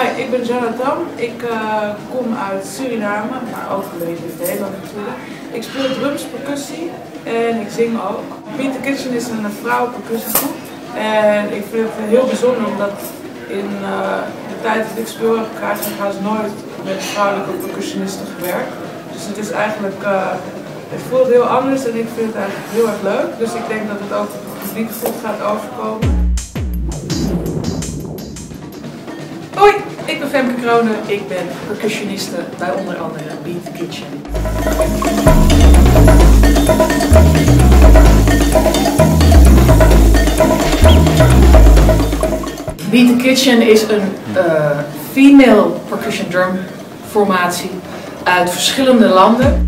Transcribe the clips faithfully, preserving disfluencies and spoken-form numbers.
Hi, ik ben Jonathan. Ik uh, kom uit Suriname, maar ook een beetje in Nederland natuurlijk. Ik speel drums, percussie en ik zing ook. Beat the Kitchen is een vrouw percussiegroep. En ik vind het heel bijzonder omdat in uh, de tijd dat ik speel heb ik eigenlijk haast nooit met vrouwelijke percussionisten gewerkt. Dus het is eigenlijk, uh, het voelt heel anders en ik vind het eigenlijk heel erg leuk. Dus ik denk dat het ook het publiek goed gaat overkomen. Hoi, ik ben Femke Kronen. Ik ben percussioniste bij onder andere Beat the Kitchen. Beat the Kitchen is een uh, female percussion drum formatie uit verschillende landen.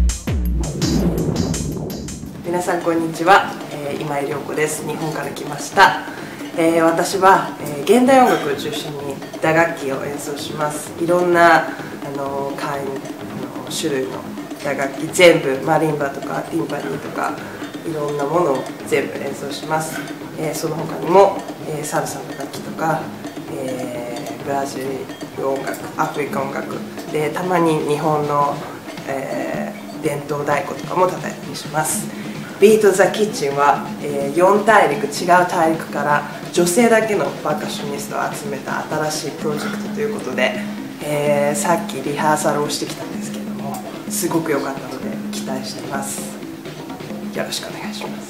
皆さんこんにちは、えー、今井涼子です。日本から来ました。えー、私は、えー、現代音楽を中心に打楽器を演奏します。いろんなあの会員あの種類の打楽器全部マリンバとかティンパニーとかいろんなものを全部演奏します。えー、その他にも、えー、サルサの楽器とか、えー、ブラジル音楽、アフリカ音楽でたまに日本の、えー、伝統太鼓とかも叩いたりします。ビート・ザ・キッチンは、えー、よん大陸違う大陸から女性だけのパーカッショニストを集めた新しいプロジェクトということで、えー、さっきリハーサルをしてきたんですけれどもすごく良かったので期待しています。よろしくお願いします。